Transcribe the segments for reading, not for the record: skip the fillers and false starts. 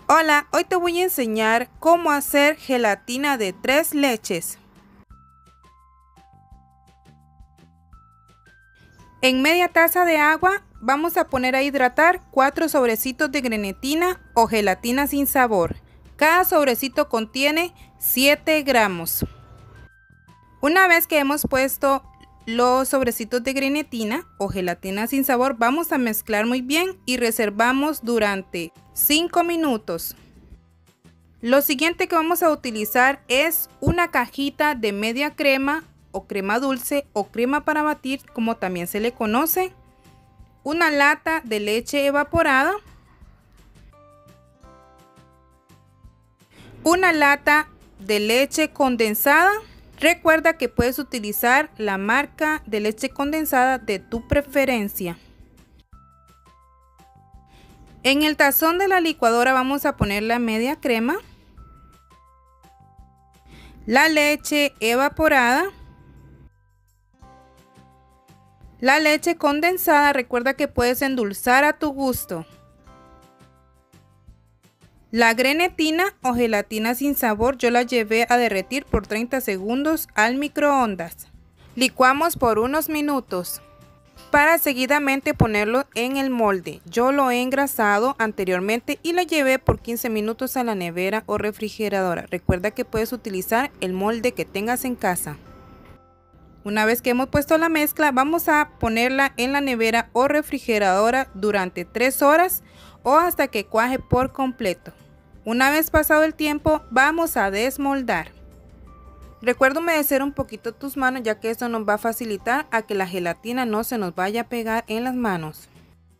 Hola, hoy te voy a enseñar cómo hacer gelatina de 3 leches. En media taza de agua vamos a poner a hidratar 4 sobrecitos de grenetina o gelatina sin sabor. Cada sobrecito contiene 7 gramos. Una vez que hemos puesto los sobrecitos de grenetina o gelatina sin sabor, vamos a mezclar muy bien y reservamos durante 5 minutos. Lo siguiente que vamos a utilizar es una cajita de media crema o crema dulce o crema para batir, como también se le conoce, una lata de leche evaporada, una lata de leche condensada. Recuerda que puedes utilizar la marca de leche condensada de tu preferencia. En el tazón de la licuadora vamos a poner la media crema, la leche evaporada, la leche condensada. Recuerda que puedes endulzar a tu gusto, la grenetina o gelatina sin sabor. Yo la llevé a derretir por 30 segundos al microondas. Licuamos por unos minutos para seguidamente ponerlo en el molde. Yo lo he engrasado anteriormente y lo llevé por 15 minutos a la nevera o refrigeradora. Recuerda que puedes utilizar el molde que tengas en casa. Una vez que hemos puesto la mezcla, vamos a ponerla en la nevera o refrigeradora durante 3 horas o hasta que cuaje por completo. Una vez pasado el tiempo, vamos a desmoldar. Recuerda humedecer un poquito tus manos, ya que esto nos va a facilitar a que la gelatina no se nos vaya a pegar en las manos.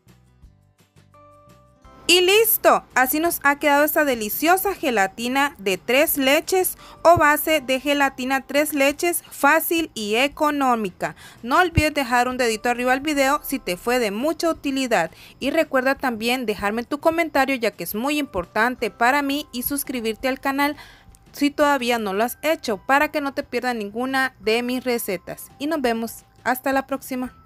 Y listo, así nos ha quedado esta deliciosa gelatina de 3 leches o base de gelatina 3 leches, fácil y económica. No olvides dejar un dedito arriba al video si te fue de mucha utilidad y recuerda también dejarme tu comentario, ya que es muy importante para mí, y suscribirte al canal si todavía no lo has hecho, para que no te pierdas ninguna de mis recetas. Y nos vemos hasta la próxima.